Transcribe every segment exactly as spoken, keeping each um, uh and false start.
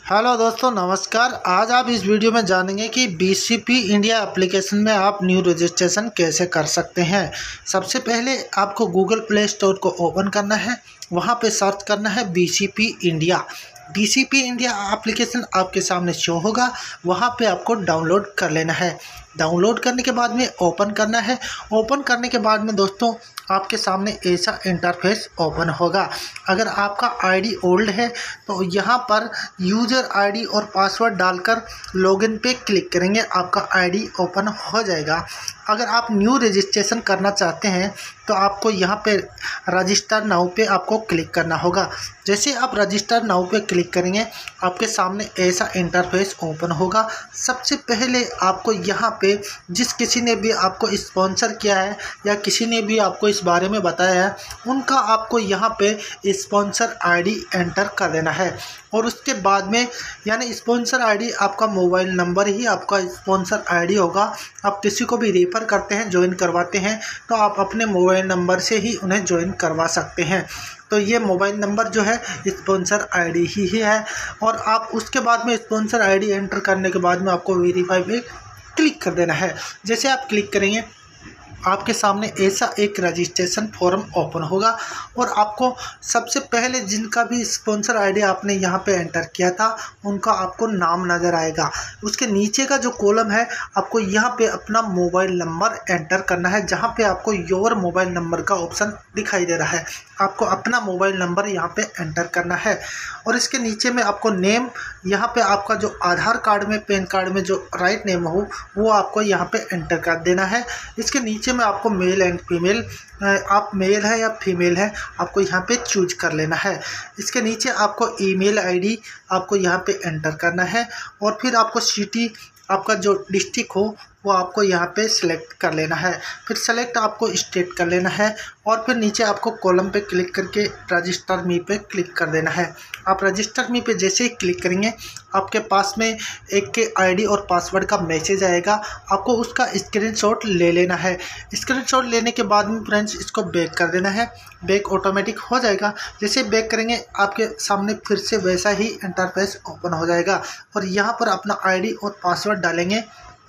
Hello दोस्तों, नमस्कार। आज आप इस वीडियो में जानेंगे कि बीसीपी इंडिया एप्लीकेशन में आप न्यू रजिस्ट्रेशन कैसे कर सकते हैं। सबसे पहले आपको गूगल प्ले स्टोर को ओपन करना है। वहां पे सर्च करना है BCP India. BCP India application आपके सामने शो होगा, वहां पे आपको डाउनलोड कर लेना है। डाउनलोड करने के बाद में ओपन करना है। ओपन करने के बाद में दोस्तों आपके सामने ऐसा इंटरफेस ओपन होगा। अगर आपका आईडी ओल्ड है तो यहाँ पर यूज़र आईडी और पासवर्ड डालकर लॉगिन पे क्लिक करेंगे, आपका आईडी ओपन हो जाएगा। अगर आप न्यू रजिस्ट्रेशन करना चाहते हैं तो आपको यहाँ पे रजिस्टर नाउ पे आपको क्लिक करना होगा। जैसे आप रजिस्टर नाउ पे क्लिक करेंगे आपके सामने ऐसा इंटरफेस ओपन होगा। सबसे पहले आपको यहाँ पे जिस किसी ने भी आपको स्पॉन्सर किया है या किसी ने भी आपको इस बारे में बताया है, उनका आपको यहाँ पे स्पॉन्सर आईडी एंटर कर देना है। और उसके बाद में यानी स्पॉन्सर आईडी आपका मोबाइल नंबर ही आपका स्पॉन्सर आईडी होगा। आप किसी को भी रेफ़र करते हैं, ज्वाइन करवाते हैं, तो आप अपने मोबाइल नंबर से ही उन्हें ज्वाइन करवा सकते हैं। तो ये मोबाइल नंबर जो है स्पॉन्सर आईडी ही है। और आप उसके बाद में स्पॉन्सर आईडी एंटर करने के बाद में आपको वेरीफाई पे क्लिक कर देना है। जैसे आप क्लिक करेंगे आपके सामने ऐसा एक रजिस्ट्रेशन फॉर्म ओपन होगा। और आपको सबसे पहले जिनका भी स्पॉन्सर आईडी आपने यहाँ पे एंटर किया था उनका आपको नाम नज़र आएगा। उसके नीचे का जो कॉलम है आपको यहाँ पे अपना मोबाइल नंबर एंटर करना है, जहाँ पे आपको योर मोबाइल नंबर का ऑप्शन दिखाई दे रहा है। आपको अपना मोबाइल नंबर यहाँ पे एंटर करना है। और इसके नीचे में आपको नेम, यहाँ पे आपका जो आधार कार्ड में पैन कार्ड में जो राइट नेम हो वो आपको यहाँ पे एंटर कर देना है। इसके नीचे में आपको मेल एंड फीमेल, आप मेल है या फीमेल है आपको यहाँ पे चूज कर लेना है। इसके नीचे आपको ईमेल आईडी आपको यहाँ पे एंटर करना है। और फिर आपको सिटी, आपका जो डिस्ट्रिक्ट हो वो आपको यहाँ पे सिलेक्ट कर लेना है। फिर सेलेक्ट आपको स्टेट कर लेना है। और फिर नीचे आपको कॉलम पे क्लिक करके रजिस्टर मी पे क्लिक कर देना है। आप रजिस्टर मी पे जैसे ही क्लिक करेंगे आपके पास में एक के आईडी और पासवर्ड का मैसेज आएगा। आपको उसका स्क्रीनशॉट ले लेना है। स्क्रीनशॉट लेने के बाद में फ्रेंड्स इसको बैक कर देना है। बैक ऑटोमेटिक हो जाएगा। जैसे बैक करेंगे आपके सामने फिर से वैसा ही इंटरफेस ओपन हो जाएगा। और यहाँ पर अपना आईडी और पासवर्ड डालेंगे।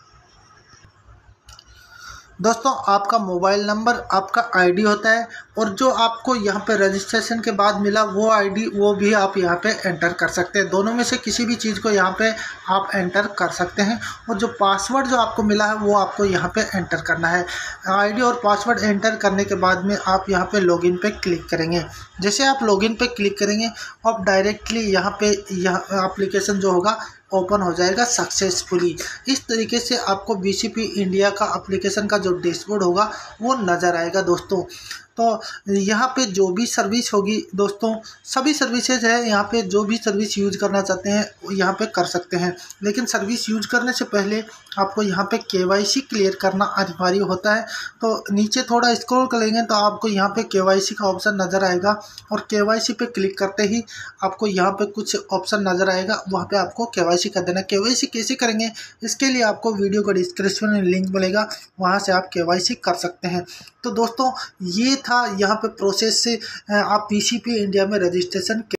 दोस्तों आपका मोबाइल नंबर आपका आईडी होता है, और जो आपको यहाँ पे रजिस्ट्रेशन के बाद मिला वो आईडी वो भी आप यहाँ पे एंटर कर सकते हैं। दोनों में से किसी भी चीज़ को यहाँ पे आप एंटर कर सकते हैं। और जो पासवर्ड जो आपको मिला है वो आपको यहाँ पे एंटर करना है। आईडी और पासवर्ड एंटर करने के बाद में आप यहाँ पे लॉगिन पे क्लिक करेंगे। जैसे आप लॉगिन पे क्लिक करेंगे आप डायरेक्टली यहाँ पे यहाँ एप्लीकेशन जो होगा ओपन हो जाएगा सक्सेसफुली। इस तरीके से आपको बीसीपी इंडिया का एप्लीकेशन का जो डैशबोर्ड होगा वो नज़र आएगा दोस्तों। तो यहाँ पे जो भी सर्विस होगी दोस्तों, सभी सर्विसेज है यहाँ पे, जो भी सर्विस यूज करना चाहते हैं वो यहाँ पे कर सकते हैं। लेकिन सर्विस यूज करने से पहले आपको यहाँ पे केवाईसी क्लियर करना अनिवार्य होता है। तो नीचे थोड़ा स्क्रॉल करेंगे तो आपको यहाँ पे केवाईसी का ऑप्शन नज़र आएगा। और केवाईसी पे क्लिक करते ही आपको यहाँ पे कुछ ऑप्शन नज़र आएगा, वहाँ पे आपको केवाईसी कर देना। केवाईसी कैसे करेंगे इसके लिए आपको वीडियो का डिस्क्रिप्शन में लिंक मिलेगा, वहाँ से आप केवाईसी कर सकते हैं। तो दोस्तों ये था यहाँ पे प्रोसेस से आप बीसीपी इंडिया में रजिस्ट्रेशन